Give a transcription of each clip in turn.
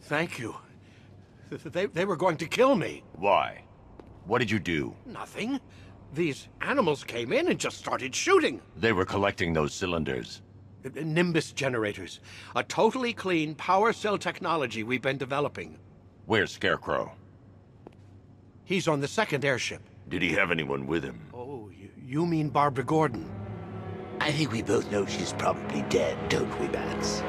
Thank you. They were going to kill me. Why? What did you do? Nothing. These animals came in and just started shooting. They were collecting those cylinders. Nimbus generators. A totally clean power cell technology we've been developing. Where's Scarecrow? He's on the second airship. Did he have anyone with him? Oh, you mean Barbara Gordon? I think we both know she's probably dead, don't we, Bats?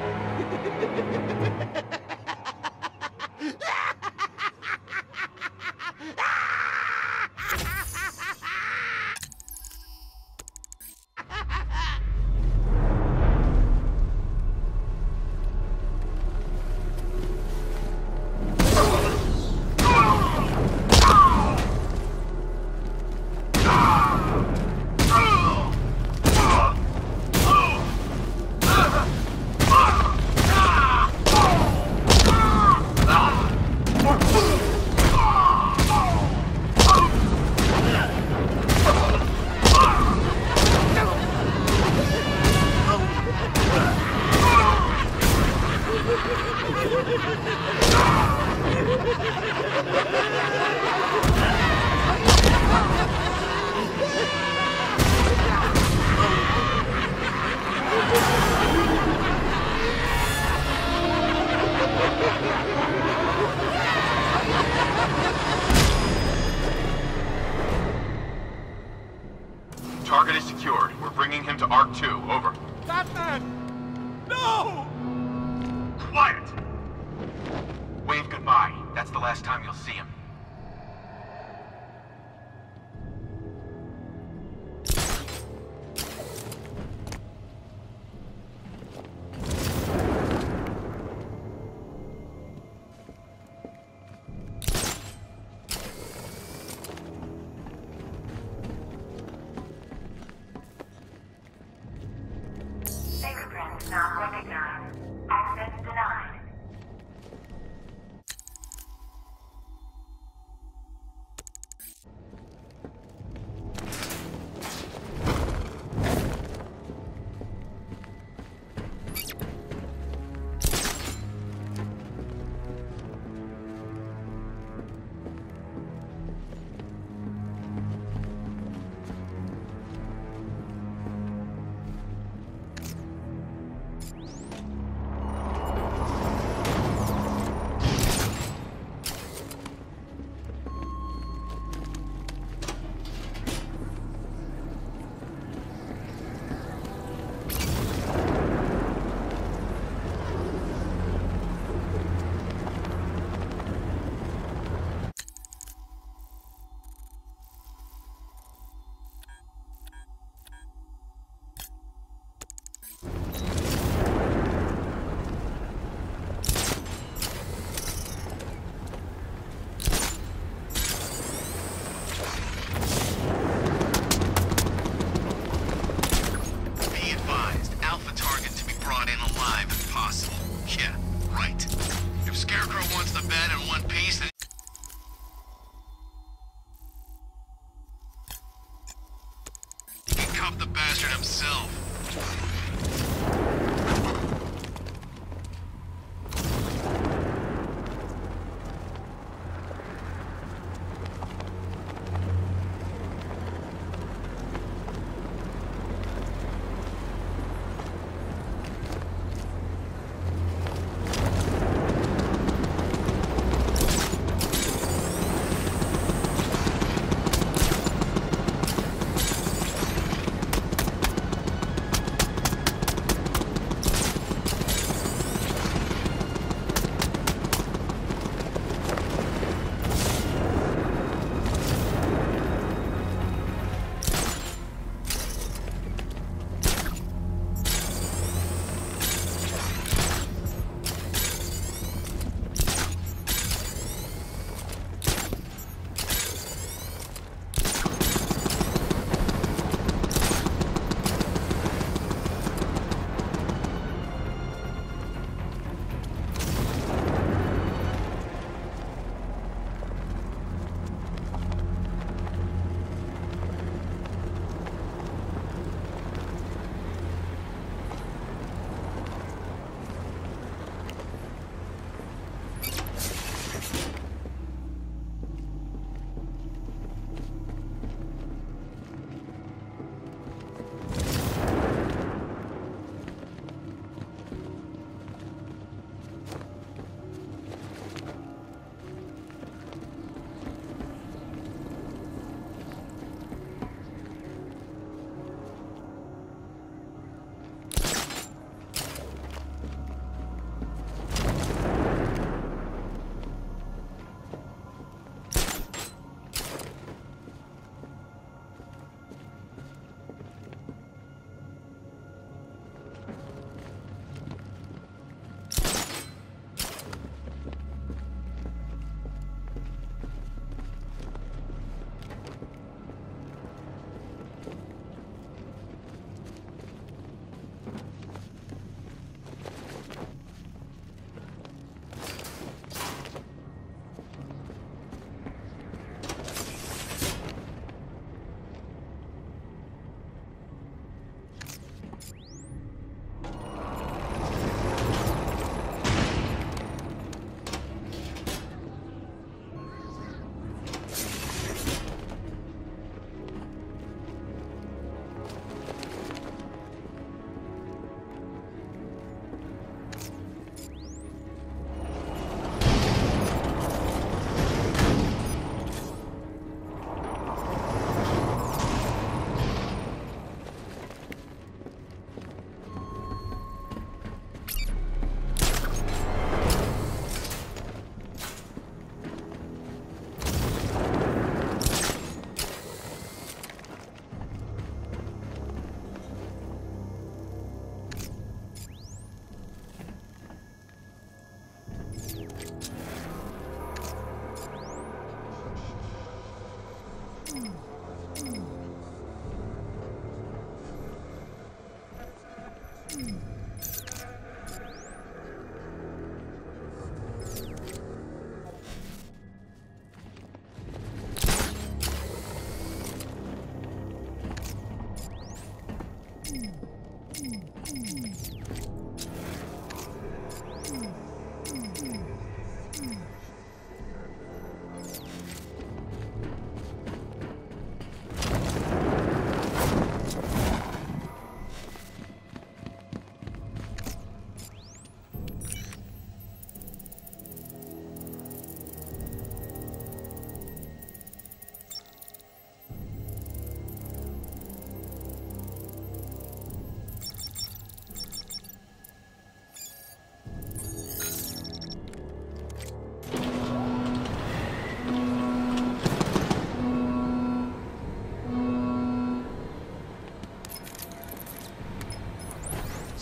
Target is secured. We're bringing him to Arc 2. Over. Batman! No! Quiet! Wave goodbye. That's the last time you'll see him. Fingerprints not recognized. Access denied. The bastard himself.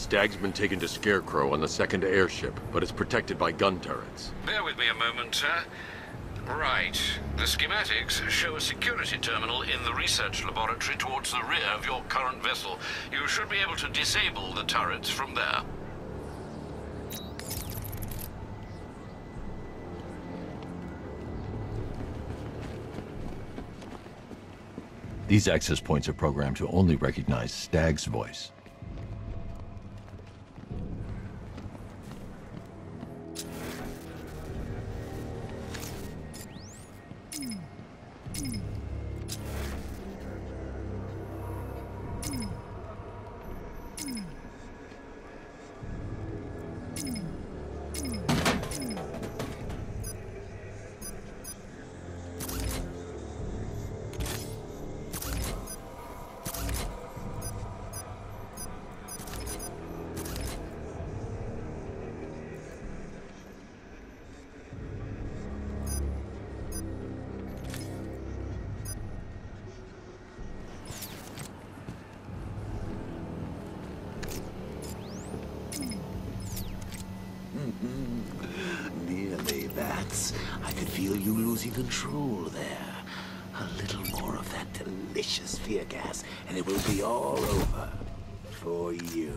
Stag's been taken to Scarecrow on the second airship, but it's protected by gun turrets. Bear with me a moment, sir. Right. The schematics show a security terminal in the research laboratory towards the rear of your current vessel. You should be able to disable the turrets from there. These access points are programmed to only recognize Stag's voice. Nearly, Bats. I could feel you losing control there. A little more of that delicious fear gas, and it will be all over. For you.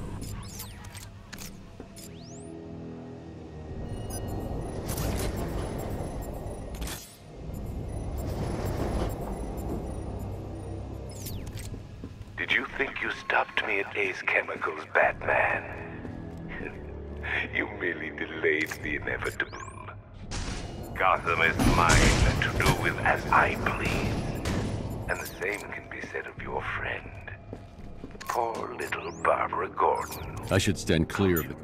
Did you think you stopped me at Ace Chemicals, Batman? You merely delayed the inevitable. Gotham is mine to do with as I please. And the same can be said of your friend. Poor little Barbara Gordon. I should stand clear of the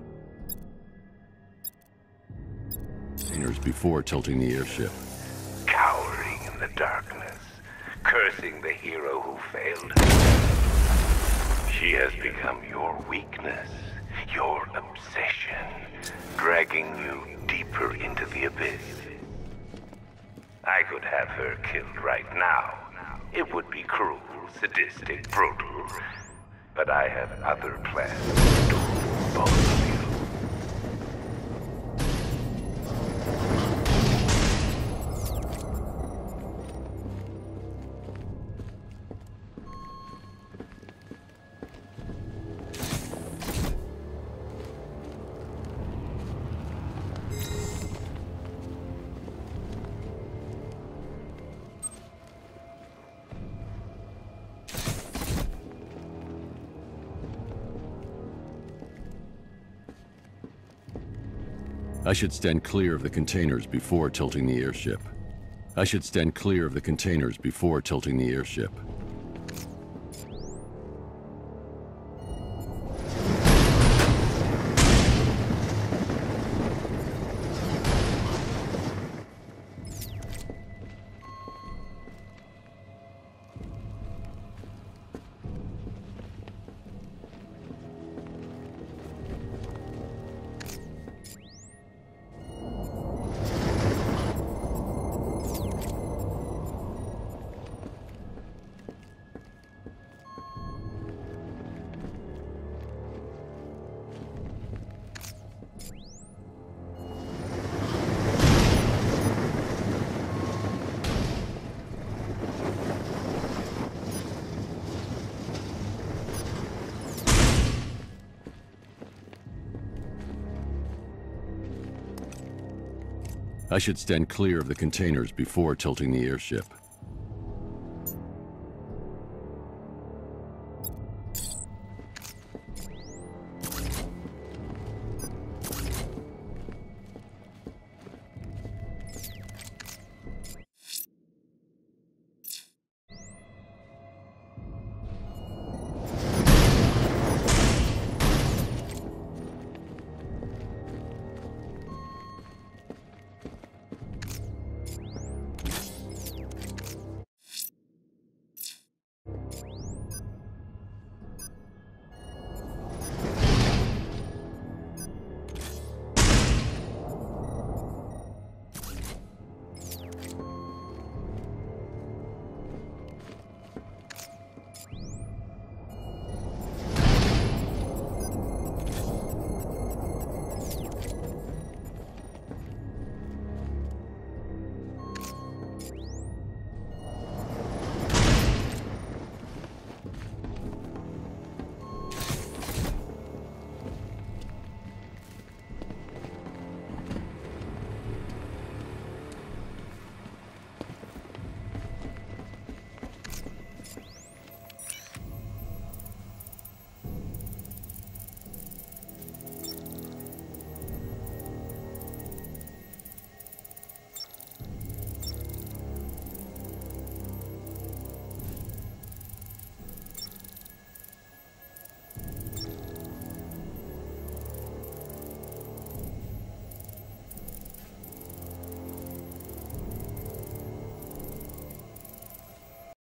containers before tilting the airship. Cowering in the darkness, cursing the hero who failed. She has become your weakness, your obsession, dragging you deeper into the abyss. I could have her killed right now. It would be cruel, sadistic, brutal. But I have other plans to do for both of you. I should stand clear of the containers before tilting the airship. I should stand clear of the containers before tilting the airship. I should stand clear of the containers before tilting the airship.